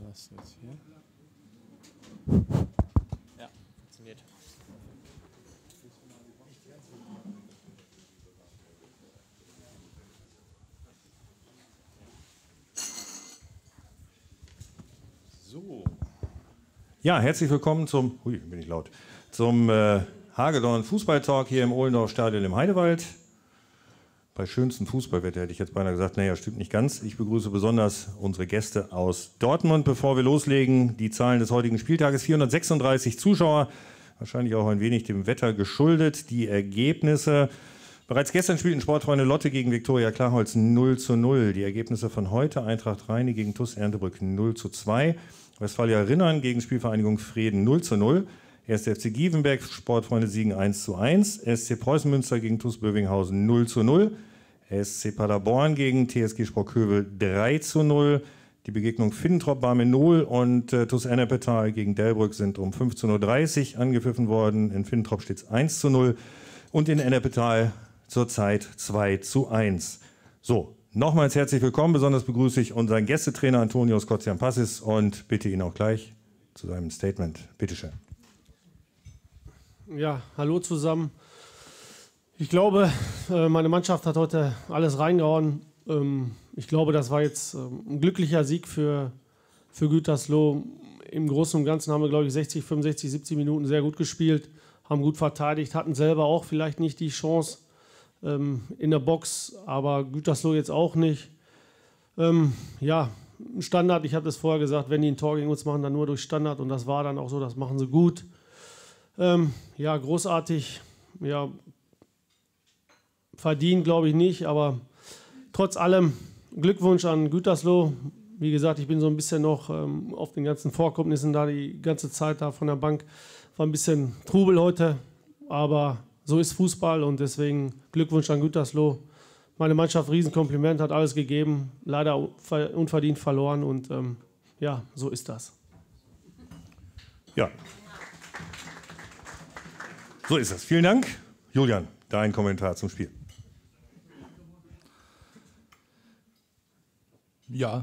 hast du jetzt hier? Ja, funktioniert. So. Ja, herzlich willkommen zum Hagedorn Fußballtalk hier im Ohlendorf Stadion im Heidewald. Bei schönstem Fußballwetter hätte ich jetzt beinahe gesagt, naja, stimmt nicht ganz. Ich begrüße besonders unsere Gäste aus Dortmund. Bevor wir loslegen, die Zahlen des heutigen Spieltages: 436 Zuschauer, wahrscheinlich auch ein wenig dem Wetter geschuldet. Die Ergebnisse: Bereits gestern spielten Sportfreunde Lotte gegen Viktoria Klarholz 0:0. Die Ergebnisse von heute: Eintracht Rheine gegen TuS Erndtebrück 0:2. Westfalia Rinnern gegen Spielvereinigung Freden 0:0. 1. FC Gievenberg, Sportfreunde Siegen 1:1. SC Preußen Münster gegen TuS Bövinghausen 0:0. SC Paderborn gegen TSG Sprockhövel 3:0. Die Begegnung Finntrop-Barmen-0 und TuS Ennepetal gegen Delbrück sind um 15:30 Uhr angepfiffen worden. In Finntrop steht es 1:0 und in Ennepetal zurzeit 2:1. So, nochmals herzlich willkommen. Besonders begrüße ich unseren Gästetrainer Antonios Kotsiampassis und bitte ihn auch gleich zu seinem Statement. Bitte schön. Ja, hallo zusammen. Ich glaube, meine Mannschaft hat heute alles reingehauen. Ich glaube, das war jetzt ein glücklicher Sieg für Gütersloh. Im Großen und Ganzen haben wir, glaube ich, 60, 65, 70 Minuten sehr gut gespielt, haben gut verteidigt, hatten selber auch vielleicht nicht die Chance in der Box, aber Gütersloh jetzt auch nicht. Ja, Standard, ich habe das vorher gesagt, wenn die ein Tor gegen uns machen, dann nur durch Standard, und das war dann auch so, das machen sie gut. Ja, großartig, ja, verdient glaube ich nicht, aber trotz allem Glückwunsch an Gütersloh. Wie gesagt, ich bin so ein bisschen noch auf den ganzen Vorkommnissen da, die ganze Zeit da von der Bank, war ein bisschen Trubel heute, aber so ist Fußball und deswegen Glückwunsch an Gütersloh. Meine Mannschaft, Riesenkompliment, hat alles gegeben, leider unverdient verloren und ja, so ist das. Ja. So ist das. Vielen Dank. Julian, dein Kommentar zum Spiel. Ja.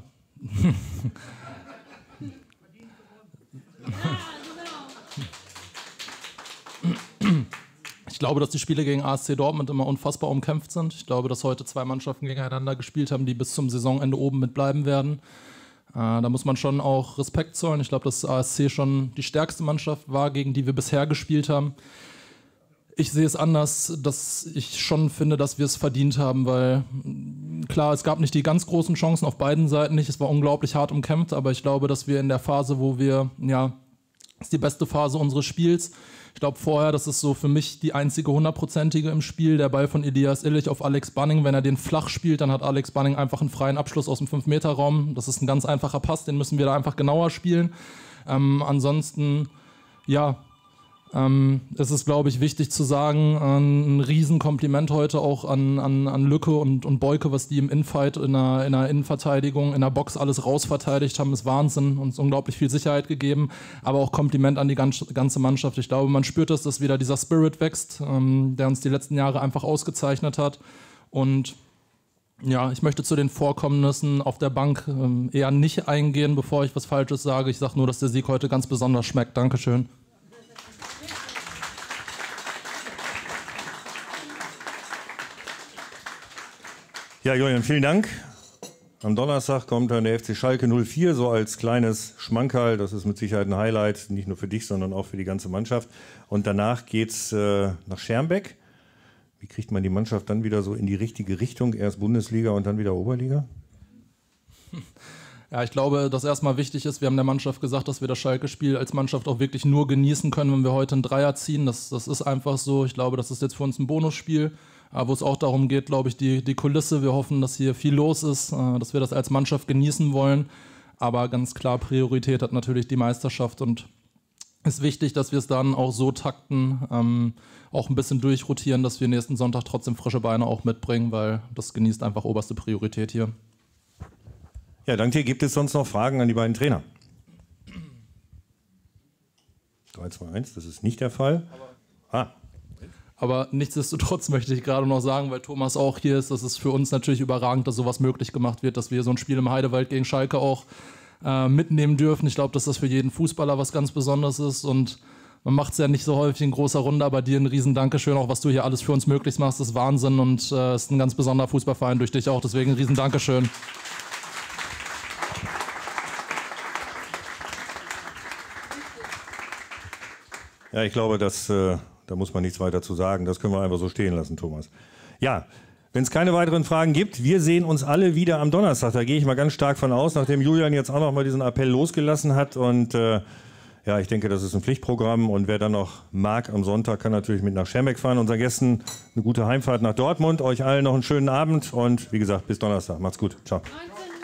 Ich glaube, dass die Spiele gegen ASC Dortmund immer unfassbar umkämpft sind. Ich glaube, dass heute zwei Mannschaften gegeneinander gespielt haben, die bis zum Saisonende oben mitbleiben werden. Da muss man schon auch Respekt zollen. Ich glaube, dass ASC schon die stärkste Mannschaft war, gegen die wir bisher gespielt haben. Ich sehe es anders, dass ich schon finde, dass wir es verdient haben, weil klar, es gab nicht die ganz großen Chancen auf beiden Seiten nicht. Es war unglaublich hart umkämpft, aber ich glaube, dass wir in der Phase, wo wir, ja, das ist die beste Phase unseres Spiels. Ich glaube vorher, das ist so für mich die einzige 100%ige im Spiel. Der Ball von Elias Illich auf Alex Banning, wenn er den flach spielt, dann hat Alex Banning einfach einen freien Abschluss aus dem 5-Meter-Raum. Das ist ein ganz einfacher Pass, den müssen wir da einfach genauer spielen. Ansonsten, ja, es ist, glaube ich, wichtig zu sagen, ein Riesenkompliment heute auch an Lücke und Boyke, was die im Infight, in der Innenverteidigung, in der Box alles rausverteidigt haben, ist Wahnsinn, uns unglaublich viel Sicherheit gegeben, aber auch Kompliment an die ganze Mannschaft. Ich glaube, man spürt es, dass wieder dieser Spirit wächst, der uns die letzten Jahre einfach ausgezeichnet hat. Und ja, ich möchte zu den Vorkommnissen auf der Bank eher nicht eingehen, bevor ich was Falsches sage. Ich sage nur, dass der Sieg heute ganz besonders schmeckt. Dankeschön. Ja, Julian, vielen Dank. Am Donnerstag kommt dann der FC Schalke 04, so als kleines Schmankerl. Das ist mit Sicherheit ein Highlight, nicht nur für dich, sondern auch für die ganze Mannschaft. Und danach geht es nach Schermbeck. Wie kriegt man die Mannschaft dann wieder so in die richtige Richtung? Erst Bundesliga und dann wieder Oberliga? Ja, ich glaube, dass erstmal wichtig ist, wir haben der Mannschaft gesagt, dass wir das Schalke-Spiel als Mannschaft auch wirklich nur genießen können, wenn wir heute einen Dreier ziehen. Das ist einfach so. Ich glaube, das ist jetzt für uns ein Bonusspiel, wo es auch darum geht, glaube ich, die Kulisse. Wir hoffen, dass hier viel los ist, dass wir das als Mannschaft genießen wollen. Aber ganz klar, Priorität hat natürlich die Meisterschaft und es ist wichtig, dass wir es dann auch so takten, auch ein bisschen durchrotieren, dass wir nächsten Sonntag trotzdem frische Beine auch mitbringen, weil das genießt einfach oberste Priorität hier. Ja, danke dir. Gibt es sonst noch Fragen an die beiden Trainer? 3, 2, 1, das ist nicht der Fall. Aber nichtsdestotrotz möchte ich gerade noch sagen, weil Thomas auch hier ist, dass es für uns natürlich überragend, dass sowas möglich gemacht wird, dass wir so ein Spiel im Heidewald gegen Schalke auch mitnehmen dürfen. Ich glaube, dass das für jeden Fußballer was ganz Besonderes ist und man macht es ja nicht so häufig in großer Runde, aber dir ein riesen Dankeschön, auch was du hier alles für uns möglich machst, ist Wahnsinn und ist ein ganz besonderer Fußballverein durch dich auch, deswegen ein riesen Dankeschön. Ja, ich glaube, da muss man nichts weiter zu sagen. Das können wir einfach so stehen lassen, Thomas. Ja, wenn es keine weiteren Fragen gibt, wir sehen uns alle wieder am Donnerstag. Da gehe ich mal ganz stark von aus, nachdem Julian jetzt auch noch mal diesen Appell losgelassen hat. Und ja, ich denke, das ist ein Pflichtprogramm. Und wer dann noch mag am Sonntag, kann natürlich mit nach Schermbeck fahren. Unseren Gästen eine gute Heimfahrt nach Dortmund. Euch allen noch einen schönen Abend. Und wie gesagt, bis Donnerstag. Macht's gut. Ciao. 19.